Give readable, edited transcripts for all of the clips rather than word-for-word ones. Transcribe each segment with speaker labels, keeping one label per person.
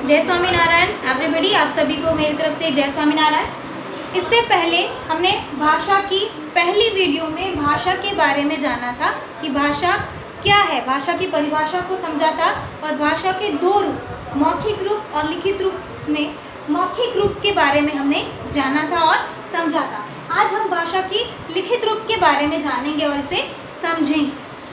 Speaker 1: जय स्वामीनारायण एवरीबॉडी, आप सभी को मेरी तरफ से जय स्वामीनारायण। इससे पहले हमने भाषा की पहली वीडियो में भाषा के बारे में जाना था कि भाषा क्या है, भाषा की परिभाषा को समझा था और भाषा के दो रूप मौखिक रूप और लिखित रूप में मौखिक रूप के बारे में हमने जाना था और समझा था। आज हम भाषा की लिखित रूप के बारे में जानेंगे और इसे समझेंगे।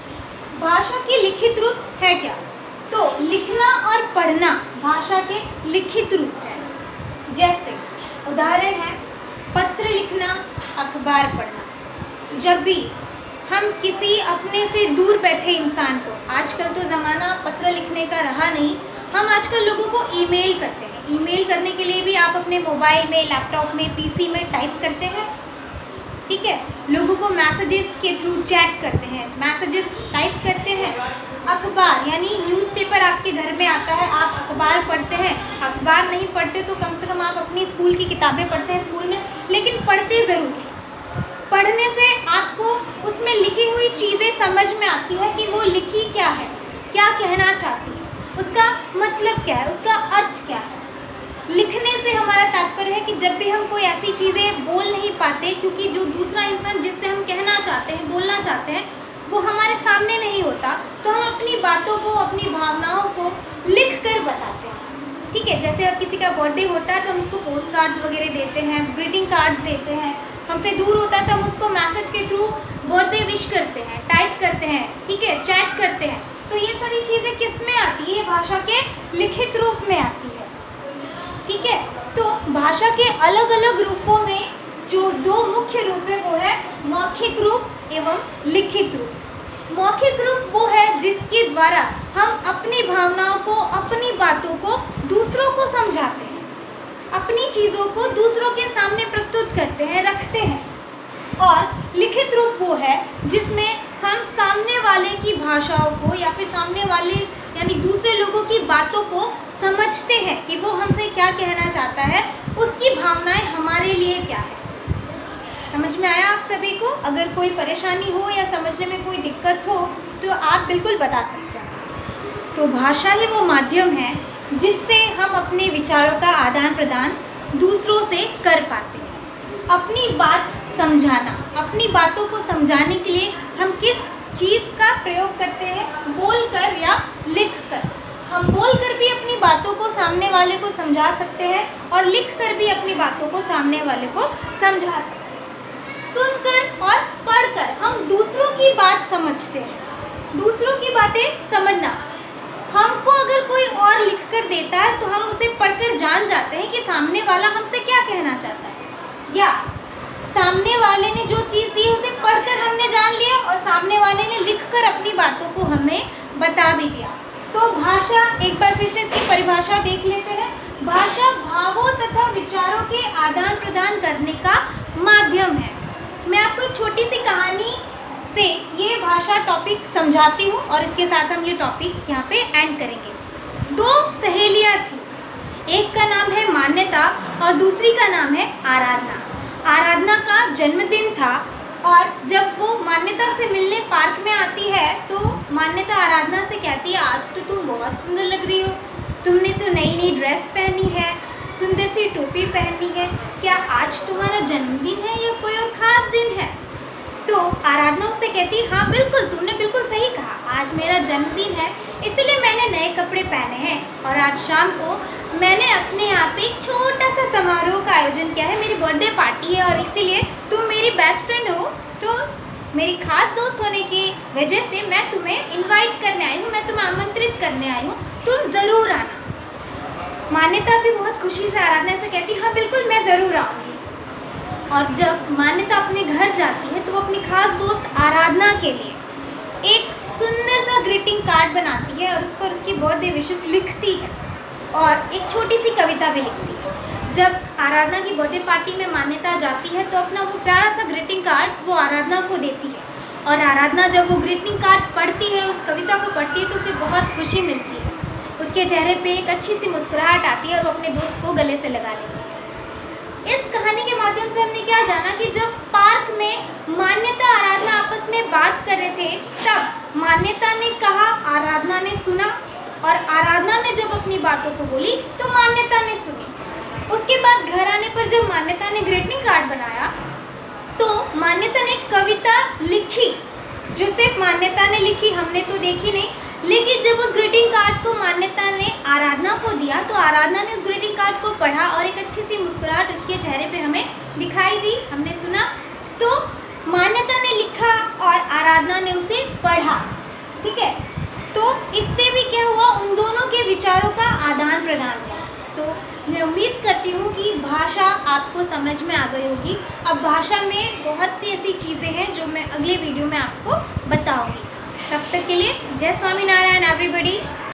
Speaker 1: भाषा की लिखित रूप है क्या? तो लिखना और पढ़ना भाषा के लिखित रूप है। जैसे उदाहरण है पत्र लिखना, अखबार पढ़ना। जब भी हम किसी अपने से दूर बैठे इंसान को, आजकल तो ज़माना पत्र लिखने का रहा नहीं, हम आजकल लोगों को ईमेल करते हैं। ईमेल करने के लिए भी आप अपने मोबाइल में, लैपटॉप में, पीसी में टाइप करते हैं, ठीक है। लोगों को मैसेजेस के थ्रू चैट करते हैं, मैसेजेस टाइप करते हैं। अखबार यानी न्यूज़पेपर आपके घर में आता है, आप अखबार पढ़ते हैं। अखबार नहीं पढ़ते तो कम से कम आप अपनी स्कूल की किताबें पढ़ते हैं स्कूल में, लेकिन पढ़ते ज़रूर हैं। पढ़ने से आपको उसमें लिखी हुई चीज़ें समझ में आती है कि वो लिखी क्या है, क्या कहना चाहती है, उसका मतलब क्या है, उसका अर्थ क्या है। लिखने से हमारा तात्पर्य है कि जब भी हम कोई ऐसी चीज़ें बोल नहीं पाते, क्योंकि जो दूसरा इंसान जिससे हम कहना चाहते हैं, बोलना चाहते हैं, वो हमारे सामने नहीं होता, तो हम अपनी बातों को, अपनी भावनाओं को लिख कर बताते हैं, ठीक है। जैसे अब किसी का बर्थडे होता है तो हम उसको पोस्ट कार्ड्स वगैरह देते हैं, ग्रीटिंग कार्ड्स देते हैं। हमसे दूर होता है तो हम उसको मैसेज के थ्रू बर्थडे विश करते हैं, टाइप करते हैं, ठीक है, चैट करते हैं। तो ये सारी चीज़ें किस में आती है? भाषा के लिखित रूप में आती है, ठीक है। तो भाषा के अलग अलग रूपों में जो दो मुख्य रूप है वो है मौखिक रूप एवं लिखित रूप। मौखिक रूप वो है जिसके द्वारा हम अपनी भावनाओं को, अपनी बातों को दूसरों को समझाते हैं, अपनी चीज़ों को दूसरों के सामने प्रस्तुत करते हैं, रखते हैं। और लिखित रूप वो है जिसमें हम सामने वाले की भाषाओं को या फिर सामने वाले यानी दूसरे लोगों की बातों को समझते हैं कि वो हमसे क्या कहना चाहता है, उसकी भावनाएं हमारे लिए क्या है। समझ में आया आप सभी को? अगर कोई परेशानी हो या समझने में कोई दिक्कत हो तो आप बिल्कुल बता सकते हैं। तो भाषा ही वो माध्यम है जिससे हम अपने विचारों का आदान प्रदान दूसरों से कर पाते हैं। अपनी बात समझाना, अपनी बातों को समझाने के लिए हम किस चीज़ का प्रयोग करते हैं? बोलकर या लिखकर। हम बोलकर भी अपनी बातों को सामने वाले को समझा सकते हैं और लिखकर भी अपनी बातों को सामने वाले को समझा सकते हैं। सुनकर और पढ़कर हम दूसरों की बात समझते हैं। दूसरों की बातें समझना, हमको अगर कोई और लिखकर देता है तो हम उसे पढ़कर जान जाते हैं कि सामने वाला हमसे क्या कहना चाहता है, या सामने वाले ने जो चीज़ दी उसे पढ़कर हमने जान लिया और सामने वाले ने लिखकर अपनी बातों को हमें बता भी दिया। तो भाषा, एक बार फिर से इसकी परिभाषा देख लेते हैं। भाषा भावों तथा विचारों के आदान प्रदान करने का माध्यम है। मैं आपको एक छोटी सी कहानी से ये भाषा टॉपिक समझाती हूँ और इसके साथ हम ये टॉपिक यहाँ पे एंड करेंगे। दो सहेलियाँ थी, एक का नाम है मान्यता और दूसरी का नाम है आराधना। आराधना का जन्मदिन था और जब वो मान्यता से मिलने पार्क में आती है तो मान्यता आराधना से कहती है, आज तो तुम बहुत सुंदर लग रही हो, तुमने तो नई नई ड्रेस पहनी है, सुंदर सी टोपी पहनी है, क्या आज तुम्हारा जन्मदिन है या कोई और ख़ास दिन है? तो आराधना उससे कहती, हाँ बिल्कुल, तुमने बिल्कुल सही कहा, आज मेरा जन्मदिन है, इसलिए मैंने नए कपड़े पहने हैं और आज शाम को मैंने अपने यहाँ पे एक छोटा सा समारोह का आयोजन किया है। मेरी बर्थडे पार्टी है और इसीलिए तुम मेरी बेस्ट फ्रेंड हो, तो मेरी खास दोस्त होने की वजह से मैं तुम्हें इन्वाइट करने आई हूँ, मैं तुम्हें आमंत्रित करने आई हूँ, तुम ज़रूर आना। मान्यता भी बहुत खुशी से आराधना से कहती, हाँ बिल्कुल मैं ज़रूर आऊँगी। और जब मान्यता अपने घर जाती है तो वो अपनी खास दोस्त आराधना के लिए एक सुंदर सा ग्रीटिंग कार्ड बनाती है और उस पर उसकी बर्थडे विशेस लिखती है और एक छोटी सी कविता भी लिखती है। जब आराधना की बर्थडे पार्टी में मान्यता जाती है तो अपना वो प्यारा सा ग्रीटिंग कार्ड वो आराधना को देती है और आराधना जब वो ग्रीटिंग कार्ड पढ़ती है, उस कविता को पढ़ती है, तो उसे बहुत खुशी मिलती है। उसके चेहरे पे एक अच्छी सी मुस्कुराहट आती है और वो अपने दोस्त को गले से लगा लेती है। इस कहानी के माध्यम से हमने क्या जाना कि जब पार्क में मान्यता आराधना आपस में बात कर रहे थे तब मान्यता ने कहा, आराधना ने सुना और आराधना ने जब अपनी बातों को बोली तो मान्यता ने सुनी। उसके बाद घर आने पर जब मान्यता ने ग्रीटिंग कार्ड बनाया तो मान्यता ने कविता लिखी, जो सिर्फ मान्यता ने लिखी, हमने तो देखी नहीं। लेकिन जब उस ग्रीटिंग कार्ड को मान्यता ने आराधना को दिया तो आराधना ने उस ग्रीटिंग कार्ड को पढ़ा और एक अच्छी सी मुस्कुराहट उसके चेहरे पे हमें दिखाई दी, हमने सुना। तो मान्यता ने लिखा और आराधना ने उसे पढ़ा, ठीक है। तो इससे भी क्या हुआ, उन दोनों के विचारों का आदान प्रदान हुआ। तो मैं उम्मीद करती हूँ कि भाषा आपको समझ में आ गई होगी। अब भाषा में बहुत सी ऐसी चीज़ें हैं जो मैं अगले वीडियो में आपको बताऊँगी। तब तक के लिए जय स्वामीनारायण एवरीबॉडी।